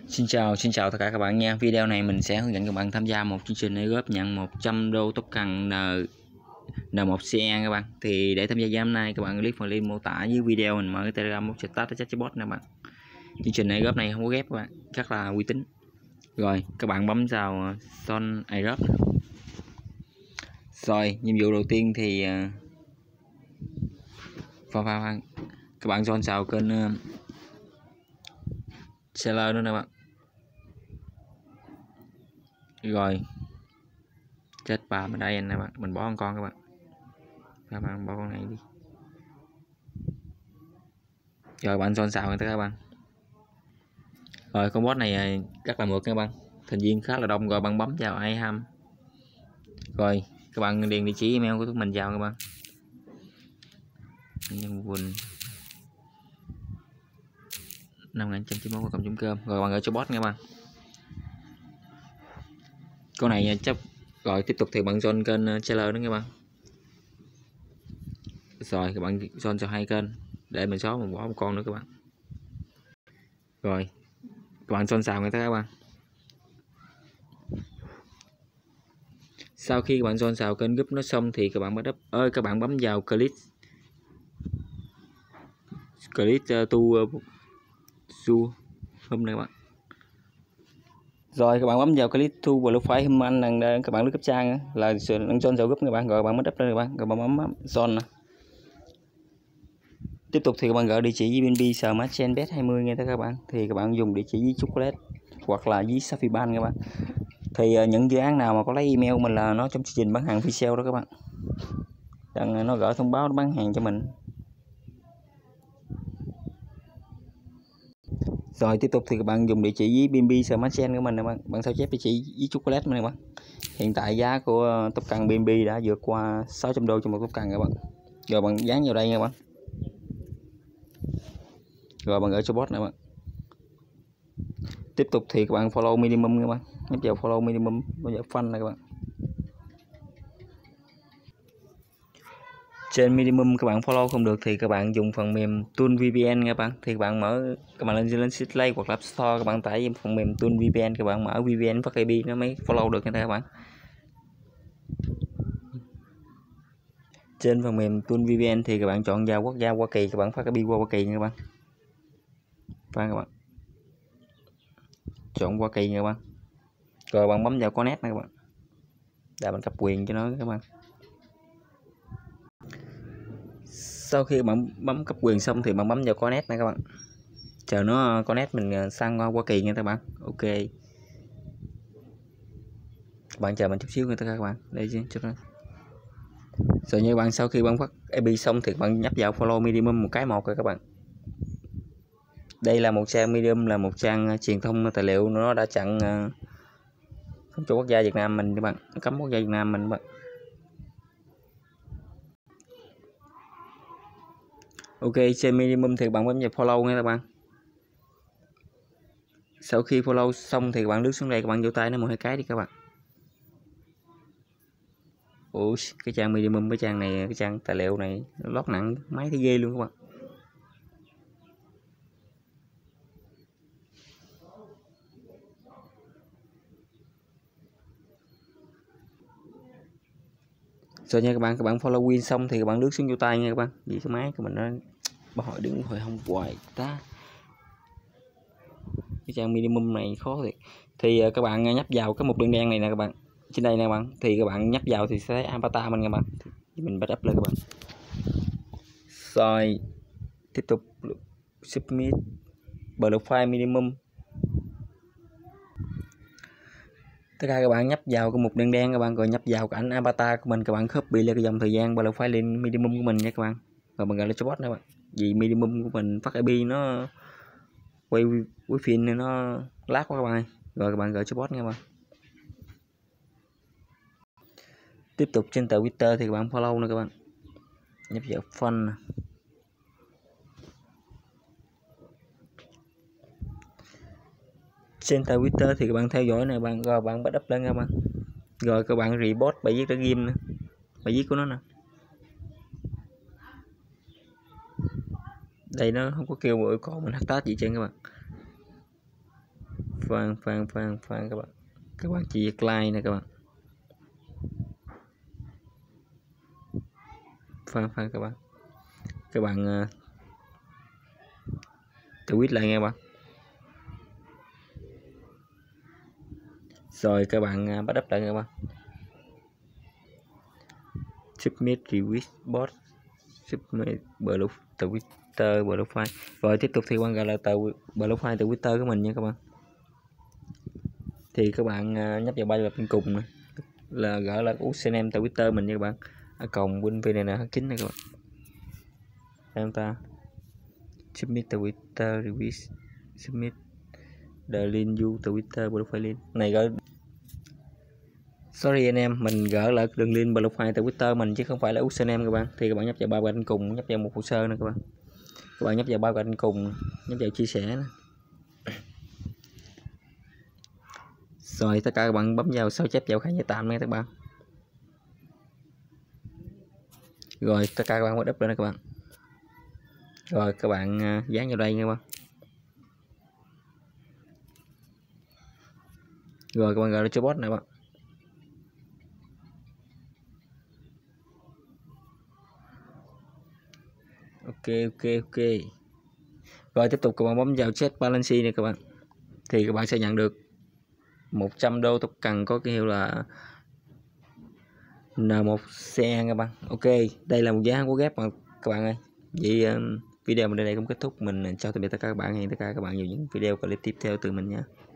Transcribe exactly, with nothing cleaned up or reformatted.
Xin chào, xin chào tất cả các bạn nha. Video này mình sẽ hướng dẫn các bạn tham gia một chương trình airdrop nhận một trăm đô token N N một C E các bạn. Thì để tham gia ngày hôm nay các bạn click vào link mô tả dưới video, mình mở cái Telegram một chat tới chatbot nè bạn. Chương trình airdrop này không có ghép các bạn, rất là uy tín. Rồi, các bạn bấm vào Son airdrop. Rồi, nhiệm vụ đầu tiên thì pha pha các bạn Son vào kênh uh, seller nữa nè bạn. Rồi chết bà bên đây anh nè bạn, mình bỏ con con các bạn, các bạn bỏ con này đi. Rồi bạn son xào người ta các bạn. Rồi con bot này rất là mượt các bạn, thành viên khá là đông. Rồi bạn bấm vào ai ham. Rồi các bạn điền địa chỉ email của chúng mình vào các bạn. Nhân Quỳnh năm nghìn chín mươi mốt cộng chấm cơm. Rồi bạn gửi cho bot nha bạn. Con này chấp. Rồi tiếp tục thì bạn join kênh seller nữa các bạn. Rồi các bạn join cho hai kênh để mình xóa mình bỏ một con nữa các bạn. Rồi các bạn join xào người ta các bạn. Sau khi các bạn join xào kênh group nó xong thì các bạn bắt up ơi các bạn bấm vào click click uh, to uh, hôm nay các bạn. Rồi các bạn bấm vào click to profile hôm anh đang các bạn lướt cấp trang là đang join vào group các bạn. Rồi bạn mới up lên các bạn. Rồi bạn bấm join. Tiếp tục thì các bạn gửi địa chỉ với bê en bê Smart Chain Bet hai mươi nghe các bạn. Thì các bạn dùng địa chỉ với chocolate hoặc là với Safiban các bạn. Thì uh, những dự án nào mà có lấy email mình là nó trong chương trình bán hàng free sale đó các bạn. Đang nó gửi thông báo nó bán hàng cho mình. Rồi tiếp tục thì các bạn dùng địa chỉ với bê en bê Smart Chain của mình các bạn. Bạn sao chép địa chỉ với chocolate này các bạn. Hiện tại giá của token bê en bê đã vượt qua sáu trăm đô cho một token các bạn. Rồi bạn dán vào đây nha các bạn. Rồi bạn gửi cho bot này các bạn. Tiếp tục thì các bạn follow minimum các bạn, nhấp vào follow minimum bây giờ fund này các bạn. Trên minimum các bạn follow không được thì các bạn dùng phần mềm Tool vê pê en các bạn. Thì các bạn mở các bạn lên lên Play hoặc App Store, các bạn tải phần mềm Tool vê pê en, các bạn mở vê pê en phát i pê nó mới follow được nha các bạn. Trên phần mềm Tool vê pê en thì các bạn chọn vào quốc gia Hoa Kỳ, các bạn phát i pê qua Hoa Kỳ nha các bạn. Và các bạn chọn Hoa Kỳ nha các bạn. Rồi bạn bấm vào connect này các bạn, để mình cấp quyền cho nó các bạn. Sau khi bạn bấm cấp quyền xong thì bạn bấm vào connect này các bạn, chờ nó connect mình sang Hoa Kỳ nha các bạn. Ok, các bạn chờ mình chút xíu nữa các bạn đây chứ chút nữa. Rồi như bạn sau khi bạn phát i pê xong thì bạn nhấp vào follow minimum một cái một rồi các bạn. Đây là một trang Medium, là một trang truyền thông tài liệu, nó đã chặn không cho quốc gia Việt Nam mình các bạn, cấm quốc gia Việt Nam mình các bạn. Ok, trên minimum thì bạn bấm vào follow nha các bạn. Sau khi follow xong thì các bạn lướt xuống đây, các bạn vỗ tay nó một hai cái đi các bạn. Ủa, cái trang minimum, cái trang này, cái trang tài liệu này lót nặng máy thấy ghê luôn các bạn. Rồi nha các bạn, các bạn follow win xong thì các bạn lướt xuống vô tay nha các bạn. Vì cái máy của mình nó bà hỏi đứng hồi không hoài ta. Cái trang minimum này khó thiệt. Thì các bạn nhấp vào cái mục đường đen này nè các bạn. Trên đây nè các bạn, thì các bạn nhấp vào thì sẽ thấy avatar mình các bạn. Thì mình bắt up lên các bạn. Rồi tiếp tục submit profile minimum. Tất cả các bạn nhấp vào cái mục đen đen các bạn, rồi nhấp vào cái ảnh avatar của mình, các bạn copy lên cái dòng thời gian profile lên minimum của mình nha các bạn. Rồi bạn gọi lên cho bot nữa các bạn. Vì minimum của mình phát i pê nó quay wifi nên nó lát quá các bạn. Rồi các bạn gửi cho bot nha các bạn. Tiếp tục trên tờ Twitter thì các bạn follow nữa các bạn, nhấp vào fund. Trên tờ Twitter thì các bạn theo dõi này bạn, rồi bạn bắt up lên các bạn. Rồi các bạn report bài viết đã ghim nữa, bài viết của nó nè. Đây nó không có kêu mọi con mình hashtag gì trên các bạn. Khoan khoan khoan khoan các bạn, các bạn chỉ việc like nè các bạn. Khoan khoan các bạn, các bạn uh, tweet lại nghe các bạn. Rồi các bạn uh, bắt up lại nghe các bạn. Submit request bot, submit blog Twitter blog file. Rồi tiếp tục thì quan gọi là tờ blog file từ Twitter của mình nha các bạn. Thì các bạn uh, nhấp vào ba lập bên cùng này, là gỡ là username từ Twitter mình nha các bạn. Ở còng win vê này chín này các bạn. Em ta submit từ Twitter request submit the link you từ Twitter blog file link này gỡ. Sorry anh em, mình gỡ lại đường link blog file từ Twitter mình chứ không phải là username các bạn. Thì các bạn nhấp vào ba bên cùng, nhấp vào một hồ sơ nè các bạn. Các bạn nhấp vào ba bên cùng, nhấp vào chia sẻ nè. Rồi tất cả các bạn bấm vào sao chép vào khai nhận tạm nha các bạn. Rồi tất cả các bạn bắt up lên nè các bạn. Rồi các bạn dán vào đây nha các bạn. Rồi các bạn gọi là cho bot này các bạn. Ok ok ok. Rồi tiếp tục các bạn bấm vào chat balance này các bạn. Thì các bạn sẽ nhận được một trăm đô token có cái hiệu là en một xê các bạn. Ok, đây là một giá của ghép mà các bạn ơi. Vậy um, video mình đến đây cũng kết thúc. Mình chào tạm biệt tất cả các bạn. Hẹn tất cả các bạn vào những video clip tiếp theo từ mình nha.